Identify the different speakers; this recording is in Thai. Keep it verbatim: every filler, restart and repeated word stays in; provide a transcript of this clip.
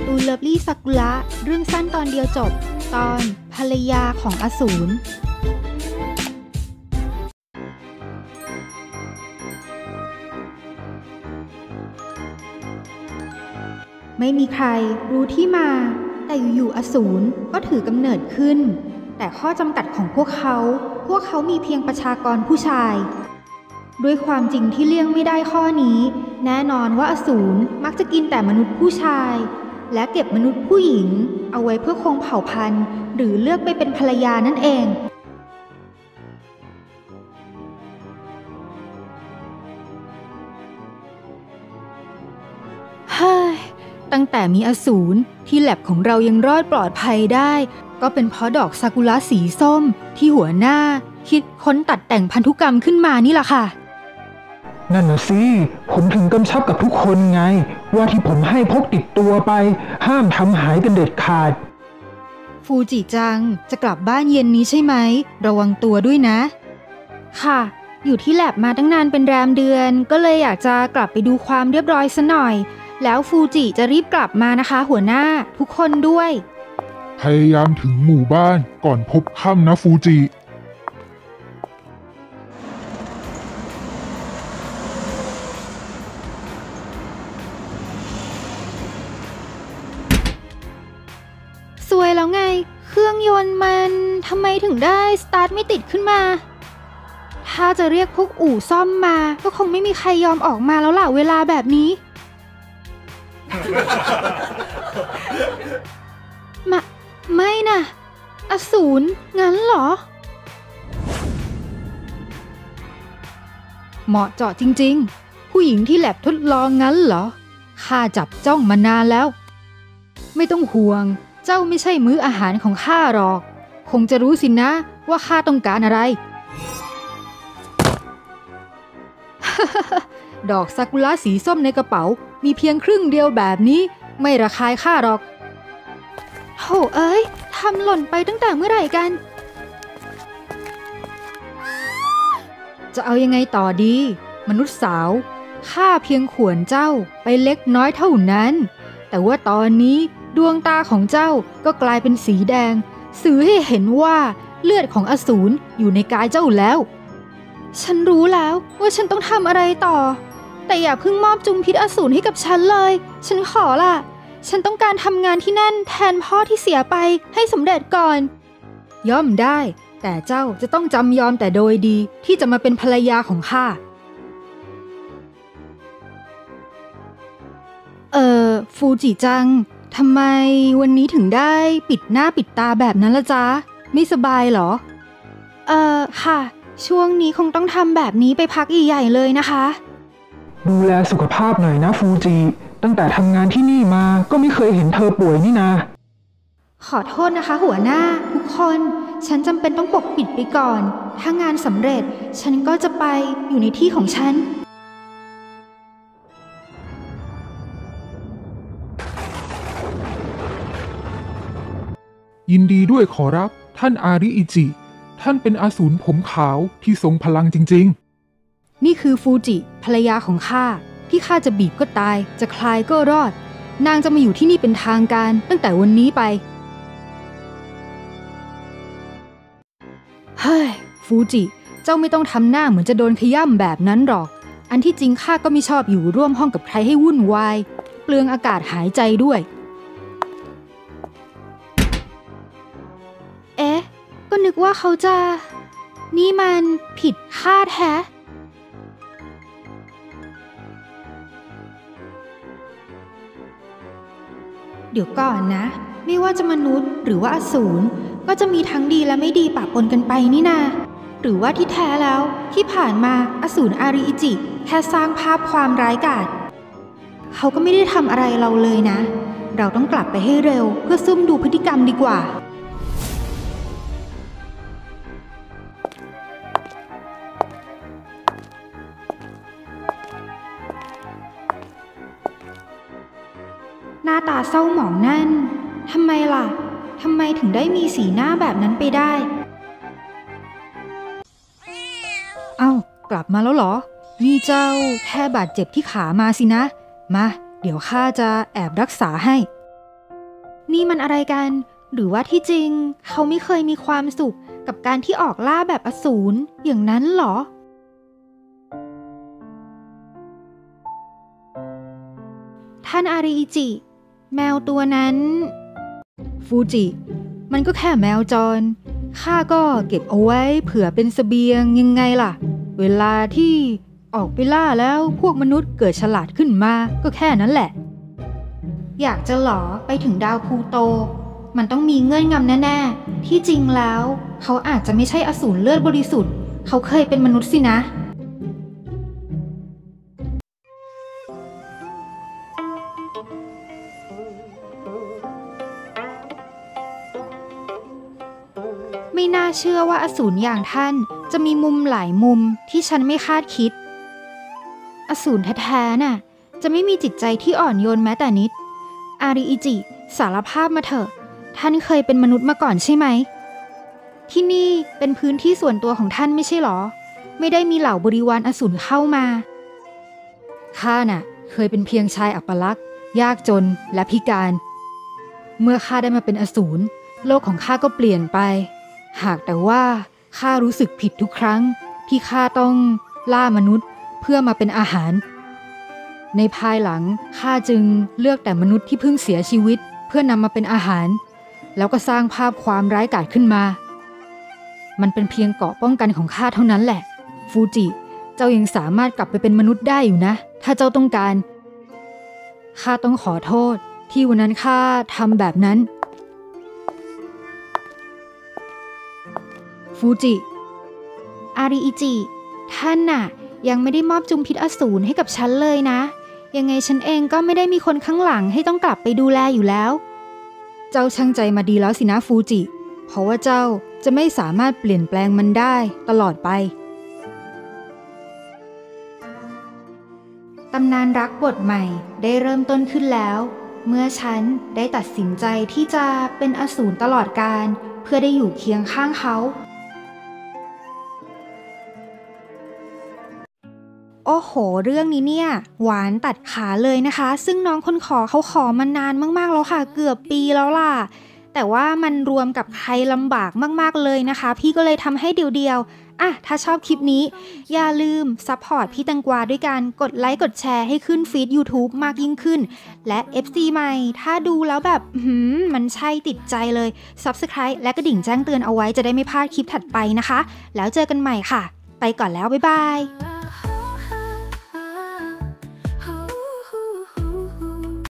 Speaker 1: การ์ตูนเลิฟลี่ซากุระเรื่องสั้นตอนเดียวจบตอนภรรยาของอสูรไม่มีใครรู้ที่มาแต่อยู่ๆอสูรก็ถือกำเนิดขึ้นแต่ข้อจำกัดของพวกเขาพวกเขามีเพียงประชากรผู้ชายด้วยความจริงที่เลี่ยงไม่ได้ข้อนี้แน่นอนว่าอสูรมักจะกินแต่มนุษย์ผู้ชายและเก็บมนุษย์ผู้หญิงเอาไว้เพื่อคงเผ่าพันธุ์หรือเลือกไปเป็นภรรยานั่นเองเฮ้ยตั้งแต่มีอสูรที่แลบของเรายังรอดปลอดภัยได้ก็เป็นเพราะดอกซากุระสีส้มที่หัวหน้าคิดค้นตัดแต่งพันธุกรรมขึ้นมานี่แหละค่ะ
Speaker 2: นั่นน่ะสิผมถึงกำชับกับทุกคนไงว่าที่ผมให้พกติดตัวไปห้ามทำหายกันเด็ดขาด
Speaker 1: ฟูจิจังจะกลับบ้านเย็นนี้ใช่ไหมระวังตัวด้วยนะค่ะอยู่ที่แลบมาตั้งนานเป็นแรมเดือนก็เลยอยากจะกลับไปดูความเรียบร้อยซะหน่อยแล้วฟูจิจะรีบกลับมานะคะหัวหน้าทุกคนด้วย
Speaker 3: พยายามถึงหมู่บ้านก่อนพบค่ำนะฟูจิ
Speaker 1: สวยแล้วไงเครื่องยนต์มันทำไมถึงได้สตาร์ทไม่ติดขึ้นมาถ้าจะเรียกพวกอู่ซ่อมมาก็คงไม่มีใครยอมออกมาแล้วล่ะเวลาแบบนี้ มาไม่นะอสูรงั้นเหรอเหมาะเจาะจริงๆผู้หญิงที่แลบทดลองงั้นเหรอข้าจับจ้องมานานแล้วไม่ต้องห่วงเจ้าไม่ใช่มื้ออาหารของข้าหรอกคงจะรู้สินะว่าข้าต้องการอะไร ดอกซากุระสีส้มในกระเป๋ามีเพียงครึ่งเดียวแบบนี้ไม่ระคายข้าหรอกโธ่เอ้ยทำหล่นไปตั้งแต่เมื่อไหร่กันจะเอายังไงต่อดีมนุษย์สาวข้าเพียงข่วนเจ้าไปเล็กน้อยเท่านั้นแต่ว่าตอนนี้ดวงตาของเจ้าก็กลายเป็นสีแดงสื่อให้เห็นว่าเลือดของอสูรอยู่ในกายเจ้าแล้วฉันรู้แล้วว่าฉันต้องทำอะไรต่อแต่อย่าเพิ่งมอบจุมพิษอสูรให้กับฉันเลยฉันขอล่ะฉันต้องการทำงานที่นั่นแทนพ่อที่เสียไปให้สำเร็จก่อนย่อมได้แต่เจ้าจะต้องจำยอมแต่โดยดีที่จะมาเป็นภรรยาของข้าเอ่อฟูจิจังทำไมวันนี้ถึงได้ปิดหน้าปิดตาแบบนั้นละจ๊ะไม่สบายเหรอเอ่อค่ะช่วงนี้คงต้องทำแบบนี้ไปพักใหญ่ๆเลยนะคะ
Speaker 2: ดูแลสุขภาพหน่อยนะฟูจิตั้งแต่ทำงานที่นี่มาก็ไม่เคยเห็นเธอป่วยนี่นา
Speaker 1: ขอโทษนะคะหัวหน้าทุกคนฉันจำเป็นต้องปกปิดไปก่อนถ้างานสำเร็จฉันก็จะไปอยู่ในที่ของฉัน
Speaker 3: ยินดีด้วยขอรับท่านอาริอิจิท่านเป็นอสูรผมขาวที่ทรงพลังจริง
Speaker 1: ๆนี่คือฟูจิภรรยาของข้าที่ข้าจะบีบก็ตายจะคลายก็รอดนางจะมาอยู่ที่นี่เป็นทางการตั้งแต่วันนี้ไปเฮ้ยฟูจิเจ้าไม่ต้องทำหน้าเหมือนจะโดนขย่ำแบบนั้นหรอกอันที่จริงข้าก็ไม่ชอบอยู่ร่วมห้องกับใครให้วุ่นวายเปลืองอากาศหายใจด้วยเอ๊ะก็นึกว่าเขาจะนี่มันผิดคาดแฮะเดี๋ยวก่อนนะไม่ว่าจะมนุษย์หรือว่าอสูรก็จะมีทั้งดีและไม่ดีปะปนกันไปนี่นาหรือว่าที่แท้แล้วที่ผ่านมาอสูรอาริอิจิแค่สร้างภาพความร้ายกาจเขาก็ไม่ได้ทำอะไรเราเลยนะเราต้องกลับไปให้เร็วเพื่อซุ่มดูพฤติกรรมดีกว่าหน้าตาเศร้าหมองนั่นทำไมล่ะทำไมถึงได้มีสีหน้าแบบนั้นไปได้เอ้ากลับมาแล้วเหรอนี่เจ้าแค่บาดเจ็บที่ขามาสินะมาเดี๋ยวข้าจะแอบรักษาให้นี่มันอะไรกันหรือว่าที่จริงเขาไม่เคยมีความสุขกับการที่ออกล่าแบบอสูรอย่างนั้นเหรอท่านอาริอิจิแมวตัวนั้นฟูจิมันก็แค่แมวจรข้าก็เก็บเอาไว้เผื่อเป็นเสบียงยังไงล่ะเวลาที่ออกไปล่าแล้วพวกมนุษย์เกิดฉลาดขึ้นมาก็แค่นั้นแหละอยากจะหลอไปถึงดาวพลูโตมันต้องมีเงื่อนงำแน่ๆที่จริงแล้วเขาอาจจะไม่ใช่อสูรเลือดบริสุทธิ์เขาเคยเป็นมนุษย์สินะไม่น่าเชื่อว่าอสูรอย่างท่านจะมีมุมหลายมุมที่ฉันไม่คาดคิดอสูรแท้ๆน่ะจะไม่มีจิตใจที่อ่อนโยนแม้แต่นิดอาริอิจิสารภาพมาเถอะท่านเคยเป็นมนุษย์มาก่อนใช่ไหมที่นี่เป็นพื้นที่ส่วนตัวของท่านไม่ใช่หรอไม่ได้มีเหล่าบริวารอสูรเข้ามาข้าน่ะเคยเป็นเพียงชายอัปลักษณ์ยากจนและพิการเมื่อข้าได้มาเป็นอสูรโลกของข้าก็เปลี่ยนไปหากแต่ว่าข้ารู้สึกผิดทุกครั้งที่ข้าต้องล่ามนุษย์เพื่อมาเป็นอาหารในภายหลังข้าจึงเลือกแต่มนุษย์ที่เพิ่งเสียชีวิตเพื่อนำมาเป็นอาหารแล้วก็สร้างภาพความร้ายกาจขึ้นมามันเป็นเพียงเกราะป้องกันของข้าเท่านั้นแหละฟูจิเจ้ายังสามารถกลับไปเป็นมนุษย์ได้อยู่นะถ้าเจ้าต้องการข้าต้องขอโทษที่วันนั้นข้าทำแบบนั้นฟูจิอาริอิจิท่านน่ะยังไม่ได้มอบจุมพิษอสูรให้กับฉันเลยนะยังไงฉันเองก็ไม่ได้มีคนข้างหลังให้ต้องกลับไปดูแลอยู่แล้วเจ้าช่างใจมาดีแล้วสินะฟูจิเพราะว่าเจ้าจะไม่สามารถเปลี่ยนแปลงมันได้ตลอดไปตำนานรักบทใหม่ได้เริ่มต้นขึ้นแล้วเมื่อฉันได้ตัดสินใจที่จะเป็นอสูรตลอดกาลเพื่อได้อยู่เคียงข้างเขาโอ้โหเรื่องนี้เนี่ยหวานตัดขาเลยนะคะซึ่งน้องคนขอเขาขอมานานมากๆแล้วค่ะเกือบปีแล้วล่ะแต่ว่ามันรวมกับใครลำบากมากๆเลยนะคะพี่ก็เลยทำให้เดียวๆอ่ะถ้าชอบคลิปนี้อย่าลืมซัพพอร์ตพี่แตงกวาด้วยการกดไลค์กดแชร์ให้ขึ้นฟีด YouTube มากยิ่งขึ้นและ เอฟ ซี ใหม่ถ้าดูแล้วแบบหืมมันใช่ติดใจเลย Subscribe และกระดิ่งแจ้งเตือนเอาไว้จะได้ไม่พลาดคลิปถัดไปนะคะแล้วเจอกันใหม่ค่ะไปก่อนแล้วบ๊ายบาย